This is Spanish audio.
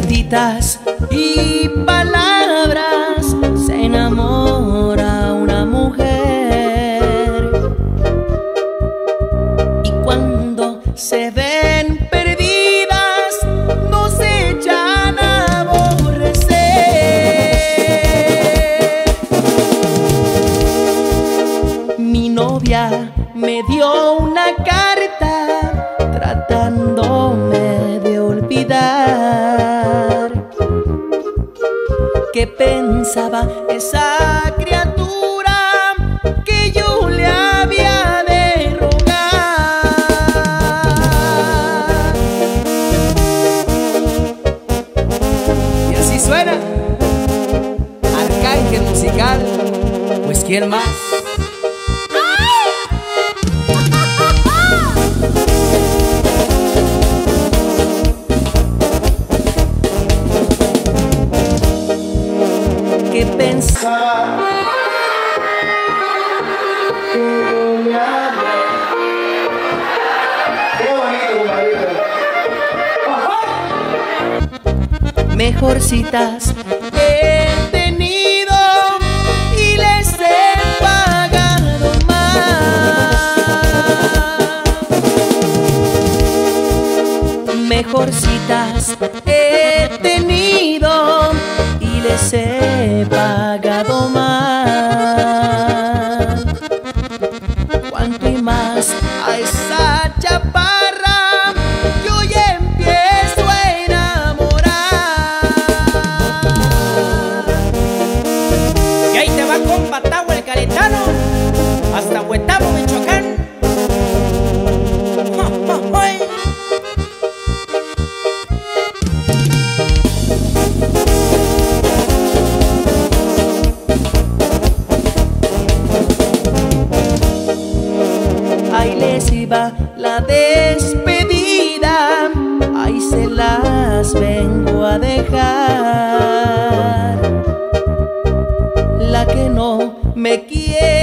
cartitas y palabras se enamora una mujer. Y cuando se ven perdidas, no se echan a aborrecer. Mi novia me dio una carta tratándome de olvidar. ¿Qué pensaba esa criatura que yo le había de rogar? Y así suena Arcángel Musical, pues ¿quién más? ¿Qué pensaba? Qué bonito, compadrito. Mejor citas he tenido y les he pagado más. Mejor citas he tenido y les he pagado más. Cuanto y más a esa chaparra yo ya empiezo a enamorar. Y ahí te va compa Tago el Caretano, hasta Huetamo, Michoacán. Ahí les iba la despedida, ahí se las vengo a dejar. La que no me quiere